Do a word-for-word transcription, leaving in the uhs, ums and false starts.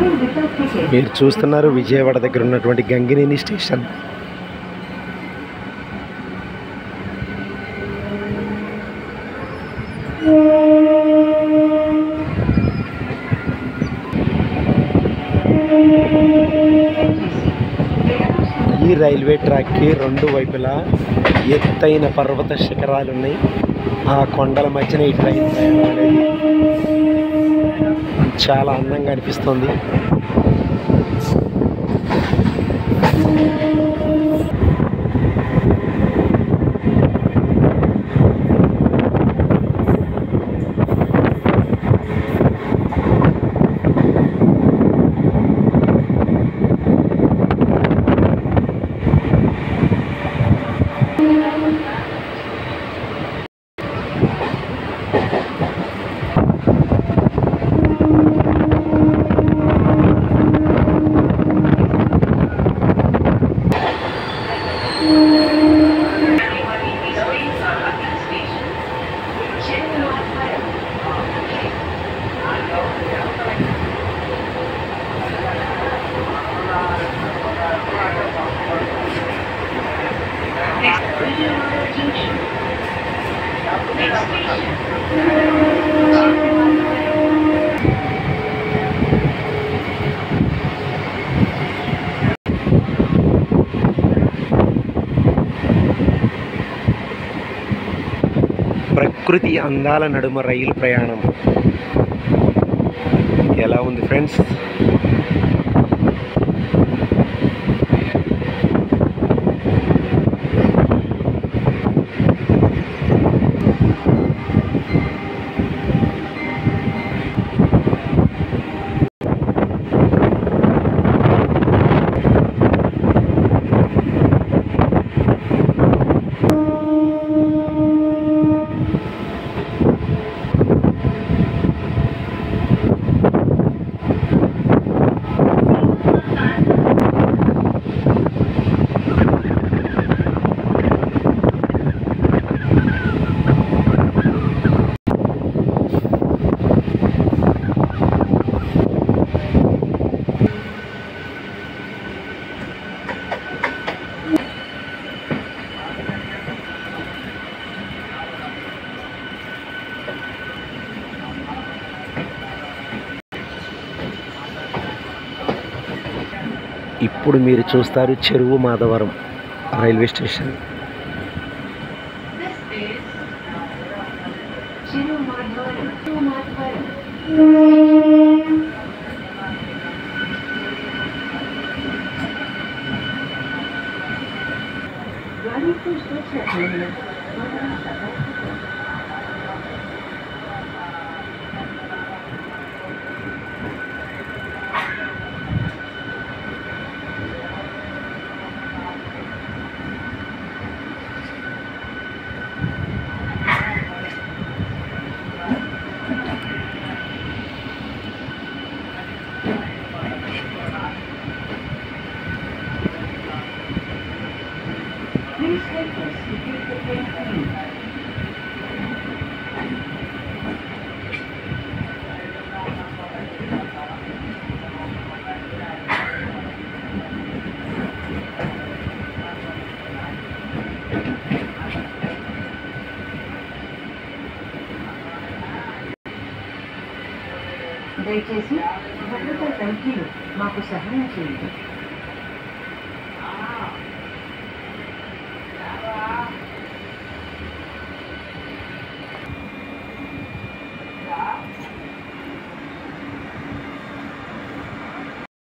మీరు చూస్తున్నారు విజయవాడ దగ్గర ఉన్నటువంటి గంగినేని స్టేషన్. ఈ రైల్వే ట్రాక్కి రెండు వైపులా ఎత్తైన పర్వత శిఖరాలు ఉన్నాయి. ఆ కొండల మధ్యన ఈ ట్రైన్ ప్రయాణం అనేది చాలా అందంగా అనిపిస్తుంది. ప్రకృతి అందాల నడుమ రైలు ప్రయాణం ఎలా ఉంది ఫ్రెండ్స్? ఇప్పుడు మీరు చూస్తారు చెరువు మాధవరం రైల్వే స్టేషన్. దయచేసి భద్రతా తనిఖీలు మాకు సహాయం చేయండి.